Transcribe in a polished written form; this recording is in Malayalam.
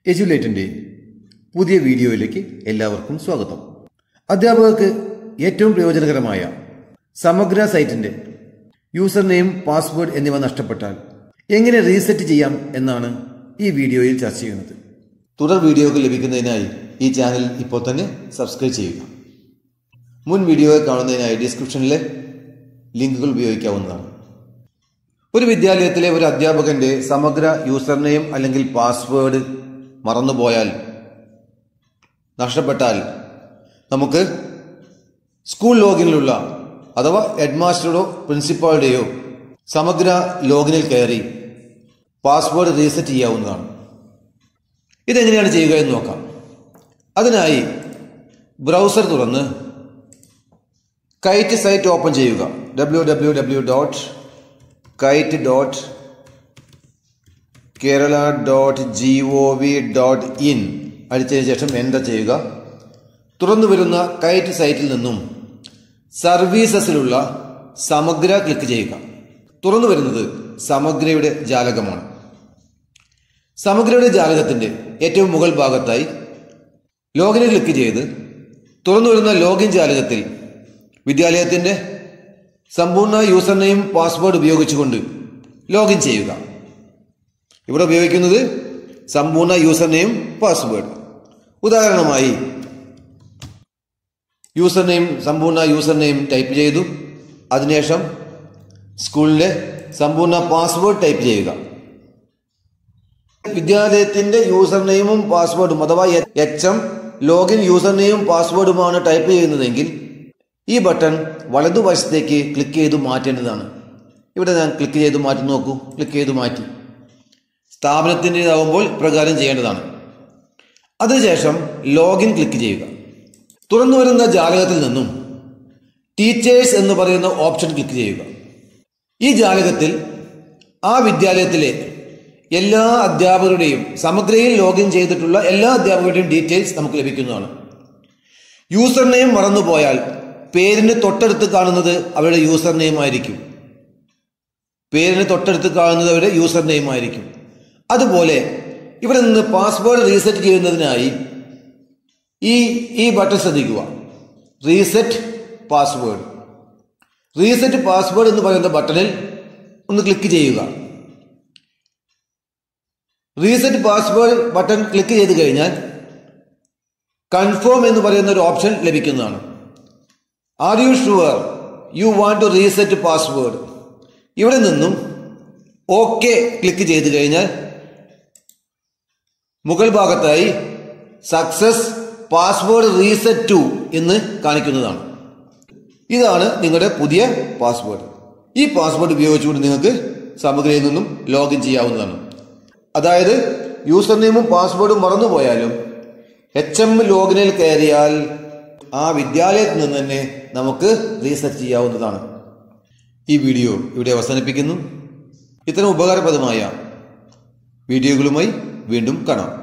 എജുലേറ്റിന്റെ പുതിയ വീഡിയോയിലേക്ക് എല്ലാവർക്കും സ്വാഗതം. അധ്യാപകർക്ക് ഏറ്റവും പ്രയോജനകരമായ സമഗ്ര സൈറ്റിന്റെ യൂസർ നെയിം, പാസ്വേഡ് എന്നിവ നഷ്ടപ്പെട്ടാൽ എങ്ങനെ റീസെറ്റ് ചെയ്യാം എന്നാണ് ഈ വീഡിയോയിൽ ചർച്ച ചെയ്യുന്നത്. തുടർ വീഡിയോകൾ ലഭിക്കുന്നതിനായി ഈ ചാനൽ ഇപ്പോൾ തന്നെ സബ്സ്ക്രൈബ് ചെയ്യുക. മുൻ വീഡിയോ കാണുന്നതിനായി ഡിസ്ക്രിപ്ഷനിലെ ലിങ്കുകൾ ഉപയോഗിക്കാവുന്നതാണ്. ഒരു വിദ്യാലയത്തിലെ ഒരു അധ്യാപകന്റെ സമഗ്ര യൂസർ നെയിം അല്ലെങ്കിൽ പാസ്വേഡ് മറന്നുപോയാൽ, നഷ്ടപ്പെട്ടാൽ, നമുക്ക് സ്കൂൾ ലോഗിനിലുള്ള അഥവാ ഹെഡ്മാസ്റ്ററുടെയോ പ്രിൻസിപ്പാളുടെയോ സമഗ്ര ലോഗിനിൽ കയറി പാസ്വേഡ് റീസെറ്റ് ചെയ്യാവുന്നതാണ്. ഇതെങ്ങനെയാണ് ചെയ്യുക എന്ന് നോക്കാം. അതിനായി ബ്രൗസർ തുറന്ന് കൈറ്റ് സൈറ്റ് ഓപ്പൺ ചെയ്യുക. www.kite.kerala.gov.in അടിച്ചതിന് ശേഷം എൻ്റർ ചെയ്യുക. തുറന്നു വരുന്ന കൈറ്റ് സൈറ്റിൽ നിന്നും സർവീസസിലുള്ള സമഗ്ര ക്ലിക്ക് ചെയ്യുക. തുറന്നു വരുന്നത് സമഗ്രയുടെ ജാലകമാണ്. സമഗ്രയുടെ ജാലകത്തിന്റെ ഏറ്റവും മുകൾ ഭാഗത്തായി ലോഗിനിൽ ക്ലിക്ക് ചെയ്ത് തുറന്നു വരുന്ന ലോഗിൻ ജാലകത്തിൽ വിദ്യാലയത്തിന്റെ സമ്പൂർണ്ണ യൂസർ നെയിം, പാസ്വേഡ് ഉപയോഗിച്ചുകൊണ്ട് ലോഗിൻ ചെയ്യുക. ഇവിടെ ഉപയോഗിക്കുന്നത് സമ്പൂർണ്ണ യൂസർ നെയിം, പാസ്വേഡ്. ഉദാഹരണമായി സമ്പൂർണ്ണ യൂസർ നെയിം ടൈപ്പ് ചെയ്തു. അതിനുശേഷം സ്കൂളിലെ സമ്പൂർണ്ണ പാസ്വേഡ് ടൈപ്പ് ചെയ്യുക. വിദ്യാലയത്തിന്റെ യൂസർ നെയിമും പാസ്വേഡും അഥവാ HM ലോഗിൻ യൂസർ നെയിമും പാസ്വേഡുമാണ് ടൈപ്പ് ചെയ്യുന്നതെങ്കിൽ ഈ ബട്ടൺ വലതുവശത്തേക്ക് ക്ലിക്ക് ചെയ്ത് മാറ്റേണ്ടതാണ്. ഇവിടെ ഞാൻ ക്ലിക്ക് ചെയ്ത് മാറ്റി നോക്കൂ. ക്ലിക്ക് ചെയ്ത് മാറ്റി. സ്ഥാപനത്തിൻ്റെതാവുമ്പോൾ പ്രകാരം ചെയ്യേണ്ടതാണ്. അതിനുശേഷം ലോഗിൻ ക്ലിക്ക് ചെയ്യുക. തുറന്നു വരുന്ന ജാലകത്തിൽ നിന്നും ടീച്ചേഴ്സ് എന്ന് പറയുന്ന ഓപ്ഷൻ ക്ലിക്ക് ചെയ്യുക. ഈ ജാലകത്തിൽ ആ വിദ്യാലയത്തിലെ എല്ലാ അധ്യാപകരുടെയും സമഗ്രയിൽ ലോഗിൻ ചെയ്തിട്ടുള്ള എല്ലാ അധ്യാപകരുടെയും ഡീറ്റെയിൽസ് നമുക്ക് ലഭിക്കുന്നതാണ്. യൂസർ നെയിം മറന്നുപോയാൽ പേരിന് തൊട്ടടുത്ത് കാണുന്നത് അവരുടെ യൂസർ നെയിം ആയിരിക്കും. അതുപോലെ ഇവിടെ നിന്ന് പാസ്വേഡ് റീസെറ്റ് ചെയ്യുന്നതിനായി ഈ ബട്ടൺ ശ്രദ്ധിക്കുക. റീസെറ്റ് പാസ്വേഡ് എന്ന് പറയുന്ന ബട്ടണിൽ ഒന്ന് ക്ലിക്ക് ചെയ്യുക. റീസെറ്റ് പാസ്വേഡ് ബട്ടൺ ക്ലിക്ക് ചെയ്ത് കഴിഞ്ഞാൽ കൺഫേം എന്ന് പറയുന്ന ഒരു ഓപ്ഷൻ ലഭിക്കുന്നതാണ്. Are you sure you want to reset password? ഇവിടെ നിന്നും ഓക്കെ ക്ലിക്ക് ചെയ്ത് കഴിഞ്ഞാൽ മുകൾ ഭാഗത്തായി സക്സസ് പാസ്വേഡ് റീസെറ്റ് ടു എന്ന് കാണിക്കുന്നതാണ്. ഇതാണ് നിങ്ങളുടെ പുതിയ പാസ്വേഡ്. ഈ പാസ്വേഡ് ഉപയോഗിച്ചുകൊണ്ട് നിങ്ങൾക്ക് സമഗ്രയിൽ നിന്നും ലോഗിൻ ചെയ്യാവുന്നതാണ്. അതായത് യൂസർ നെയിമും പാസ്വേഡും മറന്നുപോയാലും HM ലോഗിനിൽ കയറിയാൽ ആ വിദ്യാലയത്തിൽ നിന്ന് തന്നെ നമുക്ക് റീസെറ്റ് ചെയ്യാവുന്നതാണ്. ഈ വീഡിയോ ഇവിടെ അവസാനിപ്പിക്കുന്നു. ഇത്തരം ഉപകാരപ്രദമായ വീഡിയോകളുമായി വീണ്ടും കാണാം.